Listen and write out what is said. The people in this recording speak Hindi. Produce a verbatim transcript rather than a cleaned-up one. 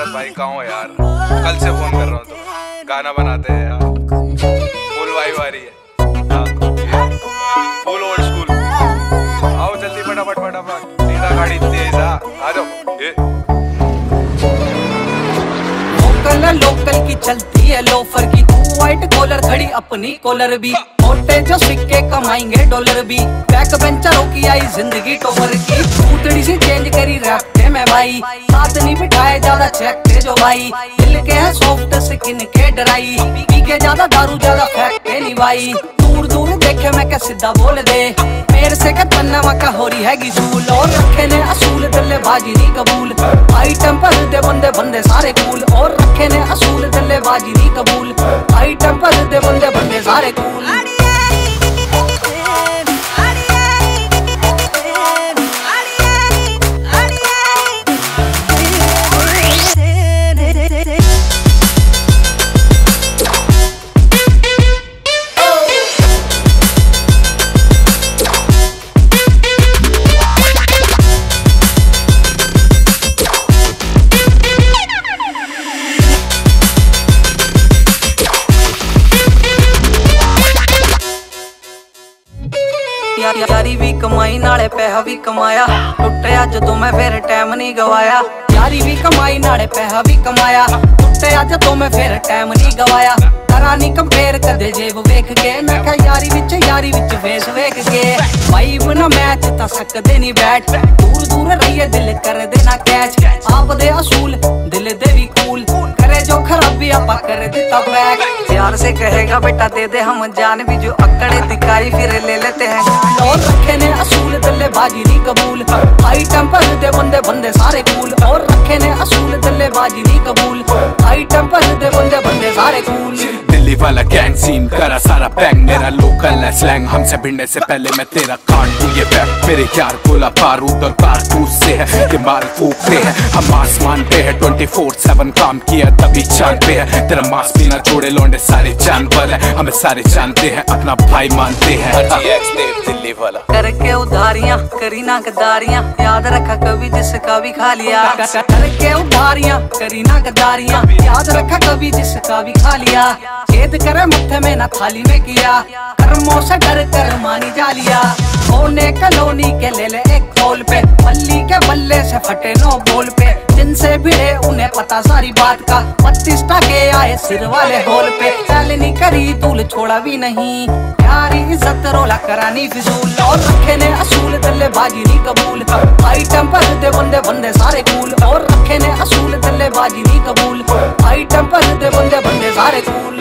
भरत भाई कहाँ हो यार? कल से फोन कर रहा हूँ तो गाना बनाते हैं यार। फुल वाइब आ रही है, फुल ओल्ड स्कूल। आओ जल्दी फटाफट फटाफट, सीधा गाड़ी तेज आ जाओ। लोकल लोकल की चलती है लोफर की, व्हाइट कॉलर खड़ी अपनी कॉलर भी। मोटे जो सिक्के कमाएंगे डॉलर भी, बैक बेंचरों की आई जिंदगी टोवर की। पूतड़ी सी चेंज करी रखते में भाई, साथ नहीं बिठाए ज्यादा चेकते जो भाई। दिल के है सॉफ्ट स्किन के डराई, पी के ज्यादा दारू ज्यादा फेंकते नहीं भाई। दूर दूर देखे मैं क्या सीधा बोल दे, मेरे से क्या तन्ना मक्का हो रही है गिजूल। और रखे ने असूल दिले बाजी नहीं कबूल, आइटम पर दे बंदे बंदे सारे कूल। और रखे ने असूल दिले बाजी नहीं कबूल, आइटम पर दे बंदे बंदे सारे कूल। यारी भी कमाई नाले पैसा भी कमाया, टुटिया जदों मैं फिर टाइम नहीं गवाया। यारी भी कमाई नाले पैसा भी कमाया, टुटिया जदों मैं फिर टाइम नहीं गवाया। करा नहीं कंपेयर कदे जेब वेख के, मैं क्या यारी विच यारी विच फेस वेख के। वाइब ना मैच ता सकदे नहीं बैठ, दूर दूर रहिए दिल कर देना कैच। आप दे असूल दिल दे भी कूल, करे जो खराबी आपा कर देता बैक। यार से कहेगा बेटा दे दे हम जान भी, जो अकड़े दिखाई फिर ले लेते हैं। और रखे ने असूल दिले बाजी नहीं कबूल, आइटम पर दे बंदे बंदे सारे कूल। और रखे ने असूल दिले बाजी नहीं कबूल, आइटम पर दे बंदे बंदे सारे कूल। दिल्ली वाला गैंग सीन करा सारा बैंग, मेरा लोकल है स्लैंग। हमसे भिड़ने से पहले मैं तेरा काट दूं ये बैग। मेरे यार गोला बारूद और कारतूस से है कि माल फूकते हैं हम आसमान पे है। ट्वेंटी फोर सेवन काम किया तभी चांद पे है, तेरा मांस पीना छोड़े लौंडे सारे जानवर है। हमें सारे जानते हैं अपना भाई मानते हैं। दिल्ली वाला करके उधारियां करी ना गदारियां, याद रखा कभी जिसका भी खा लिया। करके उधारियां करी ना गदारियां, याद रखा कभी जिसका भी खा लिया। खेद करे मत्थे में ना थाली में किया, कर्मों से डर कर मानी जा लिया। सोने कलोनी के ले ले एक खोल पे, पल्ली के बल्ले से फटे नो बोल पे। जिनसे भिड़े उन्हें पता सारी बात का, बत्तीस के आए सिर वाले होल पे। चलनी करी तूल छोड़ा भी नहीं, यारी इज्जत रोला करानी फिजूल। और रखे ने असूल दिले बाजी नहीं कबूल, आइटम पर दे बंदे बंदे सारे कूल। और रखे ने असूल दिले बाजी नहीं कबूल, आइटम पर दे बंदे बंदे सारे कूल।